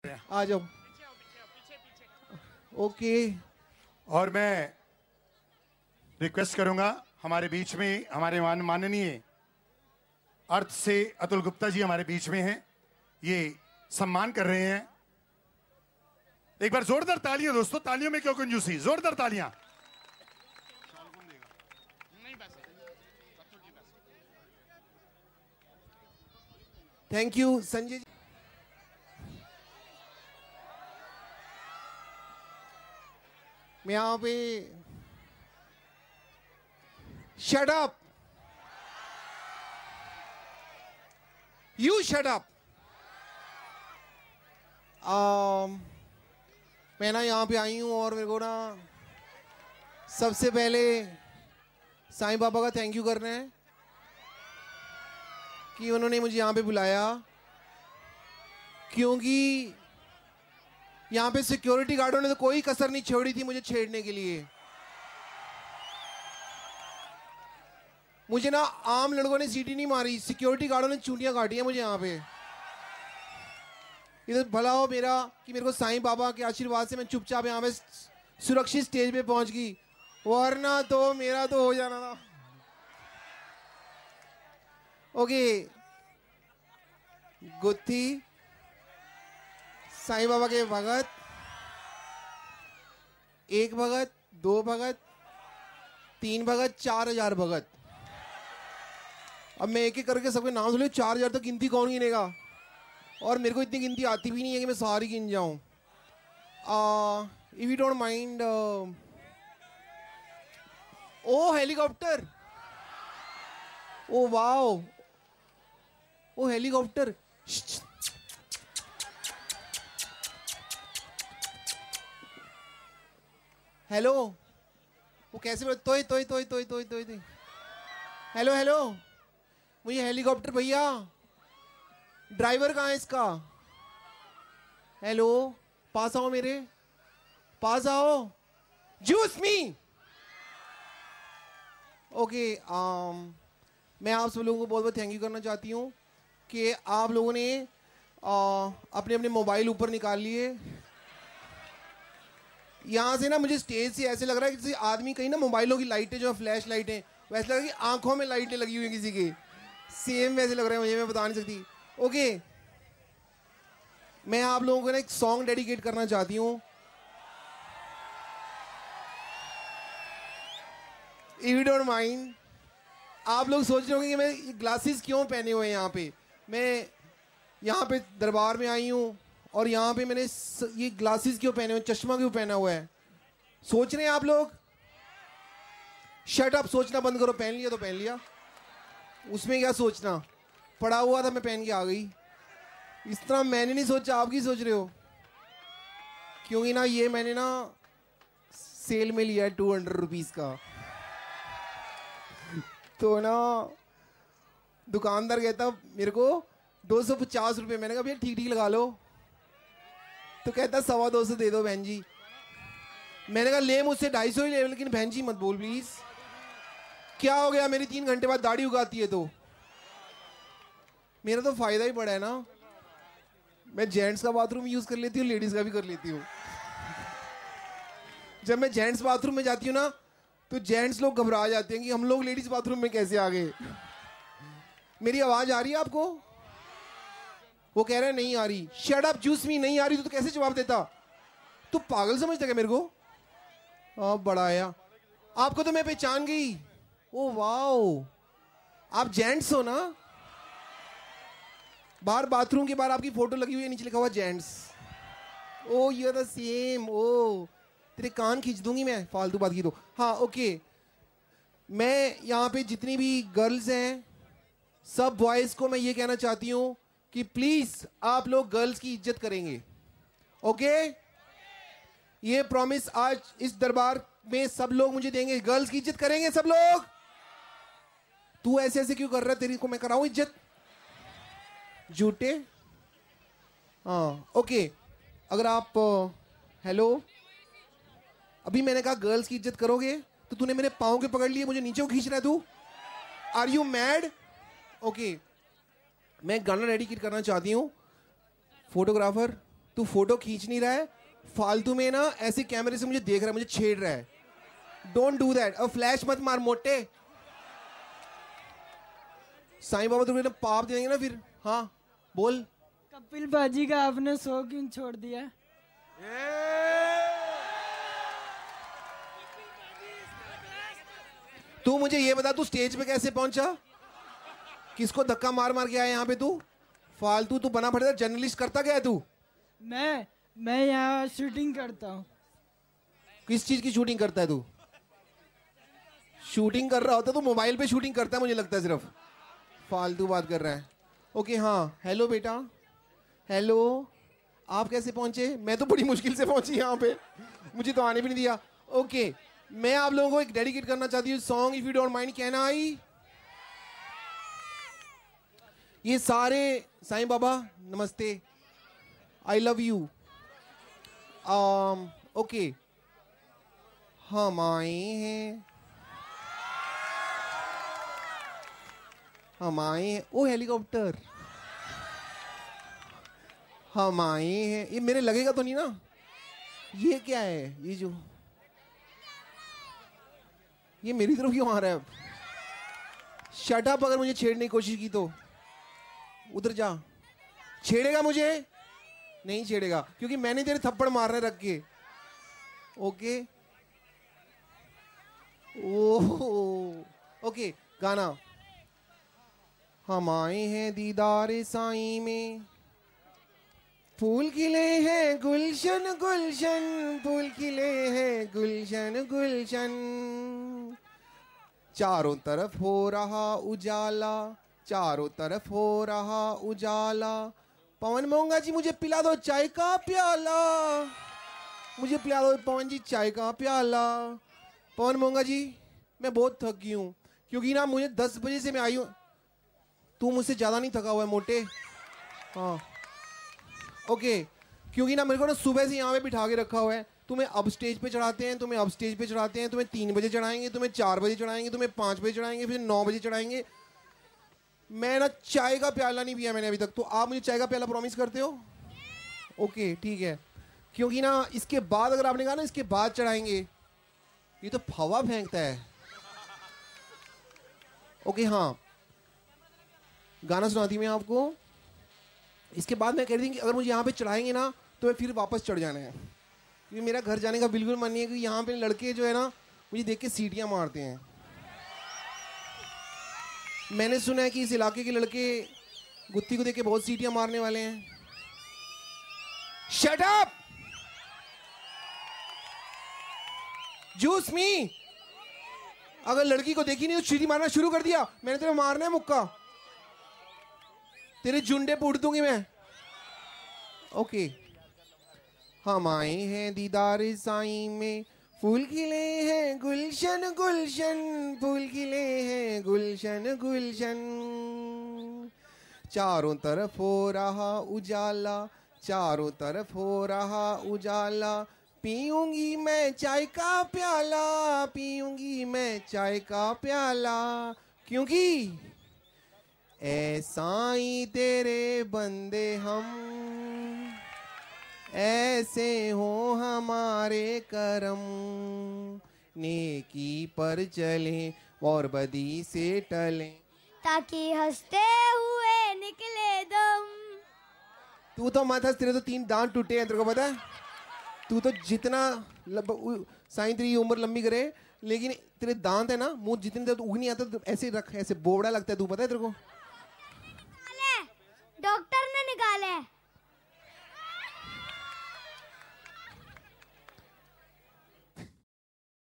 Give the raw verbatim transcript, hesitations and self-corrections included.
आ जाओ। ओके। और मैं रिक्वेस्ट करूंगा, हमारे बीच में हमारे मान माननीय अर्थ से अतुल गुप्ता जी हमारे बीच में हैं, ये सम्मान कर रहे हैं। एक बार जोरदार तालियां दोस्तों, तालियों में क्यों कंजूसी, जोरदार तालियां। Thank you Sanjay ji. मैं यहाँ पे shut up, you shut up. मैं ना यहाँ पे आई हूँ और मेरे को ना सबसे पहले साईं बाबा का थैंक यू करना है कि उन्होंने मुझे यहाँ पे बुलाया, क्योंकि यहाँ पे सिक्योरिटी गार्डों ने तो कोई कसर नहीं छोड़ी थी मुझे छेड़ने के लिए। मुझे ना आम लड़कों ने सीटी नहीं मारी, सिक्योरिटी गार्डों ने चूंटियां काटी हैं मुझे यहाँ पे। इधर भला हो मेरा कि मेरे को साईं बाबा के आशीर्वाद से मैं चुपचाप यहाँ पे सुरक्षित स्टेज पे पहुंच गई, वरना तो मेरा तो हो जाना था। ओके, गुत्थी साईं बाबा के भगत, एक भगत, दो भगत, तीन भगत, चार हजार भगत। अब मैं एक एक करके सबके नाम सुन लूं, चार हजार तक गिनती कौन गिनेगा? और मेरे को इतनी गिनती आती भी नहीं है कि मैं सारी गिन जाऊं। If you don't mind, oh helicopter, oh wow, oh helicopter. Hello, वो कैसे बोल, तोय तोय तोय तोय तोय तोय तोय। हेलो हेलो, मुझे हेलीकॉप्टर भैया, ड्राइवर कहाँ है इसका? हेलो, पास आओ मेरे, पास आओ, जूस मी। ओके, um, मैं आप सब लोगों को बहुत बहुत थैंक यू करना चाहती हूँ कि आप लोगों ने uh, अपने अपने मोबाइल ऊपर निकाल लिए। यहाँ से ना मुझे स्टेज से ऐसे लग रहा है कि किसी आदमी, कहीं ना मोबाइलों की लाइटें जो फ्लैश लाइटें, वैसे लग रहा है कि आंखों में लाइटें लगी हुई हैं किसी के, सेम वैसे लग रहा है मुझे, मैं बता नहीं सकती। ओके, मैं आप लोगों को ना एक सॉन्ग डेडिकेट करना चाहती हूँ। इफ यू डोंट माइंड, आप लोग सोच रहे होंगे कि मैं ग्लासेस क्यों पहने हुए हैं यहाँ पे। मैं यहाँ पे दरबार में आई हूँ और यहाँ पे मैंने ये ग्लासेस क्यों पहने हुए, चश्मा क्यों पहना हुआ है, सोच रहे हैं आप लोग? शट अप, सोचना बंद करो। पहन लिया तो पहन लिया, उसमें क्या सोचना, पड़ा हुआ था मैं पहन के आ गई। इस तरह मैंने नहीं सोचा, आप की सोच रहे हो, क्योंकि ना ये मैंने ना सेल में लिया है टू हंड्रेड रुपीज का। तो ना दुकानदार कहता मेरे को दो सौ पचास रुपये, मैंने कहा भैया ठीक ठीक लगा लो, तो कहता सवा दो सौ दे दो बहन जी। मैंने कहा ले मुझसे ढाई सौ ही ले, लेकिन बहन जी मत बोल प्लीज। क्या हो गया, मेरी तीन घंटे बाद दाढ़ी उगाती है तो मेरा तो फायदा ही पड़ा है ना। मैं जेंट्स का बाथरूम यूज कर लेती हूँ, लेडीज का भी कर लेती हूँ। जब मैं जेंट्स बाथरूम में जाती हूँ ना तो जेंट्स लोग घबरा जाते हैं कि हम लोग लेडीज बाथरूम में कैसे आ गए। मेरी आवाज आ रही है आपको? वो कह रहे हैं नहीं आ रही। शट अप जूस मी, नहीं आ रही तो, तो कैसे जवाब देता? तू पागल समझता क्या मेरे को? आ, बड़ा आया, आपको तो मैं पहचान गई। ओ वाओ, आप जेंट्स हो ना? बाहर बाथरूम के बाहर आपकी फोटो लगी हुई है, नीचे लिखा हुआ gents. Oh you are the same. ओ तेरे कान खींच दूंगी मैं, फालतू बात की तो। हाँ ओके, मैं यहाँ पे जितनी भी गर्ल्स हैं, सब बॉयज को मैं ये कहना चाहती हूँ कि प्लीज आप लोग गर्ल्स की इज्जत करेंगे। ओके, ये प्रॉमिस आज इस दरबार में सब लोग मुझे देंगे, गर्ल्स की इज्जत करेंगे सब लोग। तू ऐसे ऐसे क्यों कर रहा है, तेरी को मैं कराऊं इज्जत, झूठे। हाँ ओके, अगर आप हेलो, अभी मैंने कहा गर्ल्स की इज्जत करोगे तो तूने मेरे पाँव के पकड़ लिए, मुझे नीचे को खींच रहा है तू। Are you mad? ओके, मैं गाना डेडिकेट करना चाहती हूँ। फोटोग्राफर तू फोटो खींच नहीं रहा है, फालतू में ना ऐसे कैमरे से मुझे देख रहा है, मुझे छेड़ रहा है। Don't do that. अब फ्लैश मत मार मोटे। साईं बाबा तुमने पाप देंगे ना फिर। हाँ बोल। कपिल बाजी का आपने शो क्यों छोड़ दिया? तू मुझे ये बता, तू स्टेज पे कैसे पहुंचा? किसको धक्का मार मार के आया यहाँ पे तू? फालतू तू बना फटेगा जर्नलिस्ट करता क्या है तू? मैं मैं यहाँ शूटिंग करता हूँ। किस चीज की शूटिंग करता है तू? शूटिंग कर रहा होता तो मोबाइल पे शूटिंग करता है मुझे लगता है सिर्फ। फालतू बात कर रहा है। ओके हाँ, हेलो बेटा। हेलो, आप कैसे पहुंचे? मैं तो बड़ी मुश्किल से पहुंची यहाँ पे, मुझे तो आने भी नहीं दिया। ओके, मैं आप लोगों को एक डेडिकेट करना चाहती हूँ song, if you don't mind. Can I? ये सारे साईं बाबा नमस्ते, आई लव यू। ओके, हम आए हैं, हम आए हैं। ओ हेलीकॉप्टर, हम आए हैं। ये मेरे लगेगा तो नहीं ना? ये क्या है? ये जो ये मेरी तरफ क्यों आ रहा है? Shut up. अगर मुझे छेड़ने की कोशिश की तो उधर जा। छेड़ेगा मुझे? नहीं छेड़ेगा, क्योंकि मैंने तेरे थप्पड़ मारने रख के। ओके ओह ओके, गाना। हम आए हैं दीदारे साईं में, फूल खिले हैं गुलशन गुलशन, फूल खिले हैं गुलशन गुलशन। चारों तरफ हो रहा उजाला, चारों तरफ हो रहा उजाला। पवन मोंगा जी मुझे पिला दो चाय का प्याला, मुझे पिला दो पवन जी चाय का प्याला। पवन मोंगा जी मैं बहुत थक गई हूँ, क्योंकि ना मुझे दस बजे से मैं आई हूँ। तू मुझसे ज़्यादा नहीं थका हुआ है मोटे? हाँ ओके, क्योंकि ना मेरे को ना सुबह से यहाँ पे बिठा के रखा हुआ है। तुम्हें अब स्टेज पे चढ़ाते हैं, तुम्हें अब स्टेज पे चढ़ाते हैं, तुम्हें तीन बजे चढ़ाएंगे, तुम्हें चार बजे चढ़ाएंगे, तुम्हें पाँच बजे चढ़ाएंगे, फिर नौ बजे चढ़ाएंगे। मैं ना चाय का प्याला नहीं पिया मैंने अभी तक। तो आप मुझे चाय का प्याला प्रॉमिस करते हो? ओके ठीक है, क्योंकि ना इसके बाद अगर आपने कहा ना इसके बाद चढ़ाएंगे, ये तो हवा फेंकता है। ओके हाँ, गाना सुनाती मैं आपको। इसके बाद मैं कह रही थी कि अगर मुझे यहाँ पे चढ़ाएंगे ना तो मैं फिर वापस चढ़ जाना है, क्योंकि मेरा घर जाने का बिल्कुल मन नहीं है। क्योंकि यहाँ पे लड़के जो है ना मुझे देख के सीटियाँ मारते हैं। मैंने सुना है कि इस इलाके के लड़के गुत्ती को देख के बहुत सीटियाँ मारने वाले हैं। शट अप जूस मी। अगर लड़की को देखी नहीं तो सीटी मारना शुरू कर दिया, मैंने तेरे मारना है मुक्का, तेरे जुंडे पूट दूंगी मैं। ओके, हम आए हैं दीदारे साईं में, फूल खिले हैं गुलशन गुलशन, फूल खिले हैं गुलशन गुलशन। चारों तरफ हो रहा उजाला, चारों तरफ हो रहा उजाला। पीऊंगी मैं चाय का प्याला, पीऊंगी मैं चाय का प्याला, क्योंकि ऐ साईं तेरे बंदे हम, ऐसे हो हमारे करम। नेकी पर चलें और बदी से टलें, ताकि हंसते हुए निकले दम। तू तो मत हंस, तेरे तो तीन दांत टूटे हैं, तेरे को पता है? तू तो जितना साईं तेरी उम्र लंबी करे, लेकिन तेरे दांत है ना, मुंह जितने देर उग नहीं आता तो ऐसे रख, ऐसे बोबड़ा लगता है। तू पता है तेरे को?